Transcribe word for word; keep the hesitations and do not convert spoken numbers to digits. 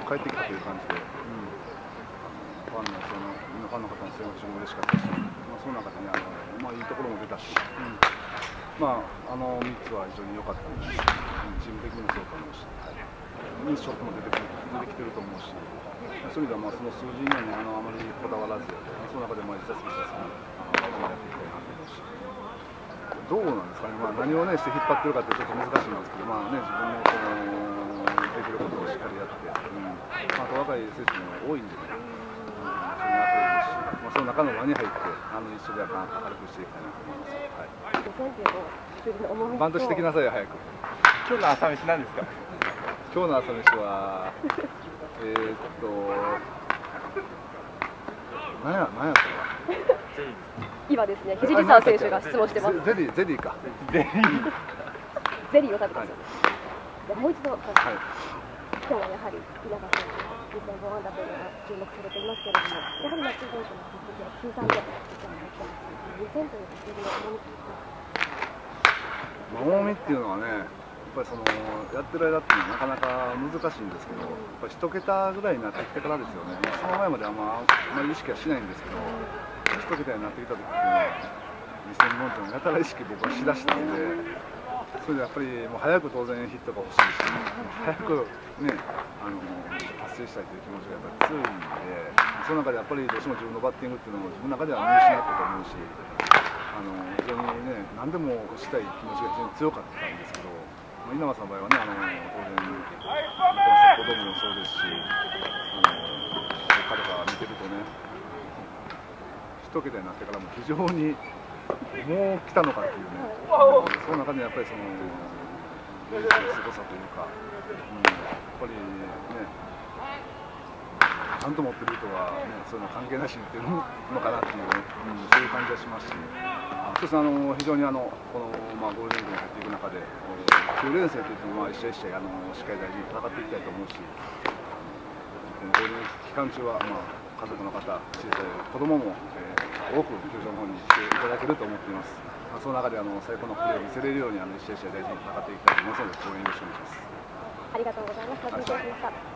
帰ってきたという感じで、うん、ファンのそのファンの方の声援も非常に嬉しかったし、まあ、その中でね、あのまあ、いいところも出たし、うん、まあ、あのみっつは非常に良かったので、チーム的にもそうと思うし、はい、いいショットも出てくる出てきてると思うし、そういう意味ではまあその数字には、ね、あのあまりこだわらず、その中でまあ一つ一つやっていきたいなと思うし。どうなんですかね、まあ、何を、ね、して引っ張ってるかってちょっと難しいんですけど、まあね、自分のこのできることをしっかりやって、うん、まあ、あと若い選手も多いんでね、うん、非常に明るいですし、まあ、その中の輪に入って、あの一緒で明るくしていきたいなと思います。はい、バントしてきなさいよ、早く。 今日の朝飯なんですか？ 今日の朝飯は、えーっと、なんや、なんやそれは。 今ですね、藤沢選手が質問してます。 ゼリー、ゼリーか。 ゼリー。 ゼリーを食べてます。じゃもう一度、はい、今日はやはり稲葉選手、にてんごアンダーというのが注目されていますけれども、やはり松井選手の実績は通算でにせんという数字の重みっていうのはね、やっぱりそのやってる間っていうのはなかなか難しいんですけど、やっぱり一桁ぐらいになってきてからですよね。その前まではまああまり意識はしないんですけど、一桁になってきた時っていうのはにせんごっていうのやたら意識僕はしだしたんで、それでやっぱりもう早く当然ヒットが欲しいし、早くねあの達成したいという気持ちがやっぱり強いんで、その中でやっぱりどうしても自分のバッティングっていうのも自分の中では見失ったと思うし、あの非常にね何でもしたい気持ちが非常に強かったんですけど、まあ、稲葉さんの場合はねあの当然子供もそうですし、あの彼が見てるとね一桁になってからも非常にもう来たのかっていうね、その中でやっぱりその技術のすごさというか、うん、やっぱりねちゃんと持ってる人は、ね、そういうの関係なしに言ってるのかなっていうね、うん、そういう感じがしますし、そしてあの非常にあのこの、まあ、ゴールデンウィークに入っていく中で、きゅう連戦といっても、まあ、一試合一試合あのしっかり大事に戦っていきたいと思うし、このゴールデンウィーク期間中は、まあ、家族の方、小さい子供も、えー、多く球場の方に来ていただけると思っています。まあ、その中であの最高のプレーを見せれるようにあの一試合一試合大事に戦っていきたいと思いますので、応援よろしくお願いします。 ありがとうございます。ご清聴しました。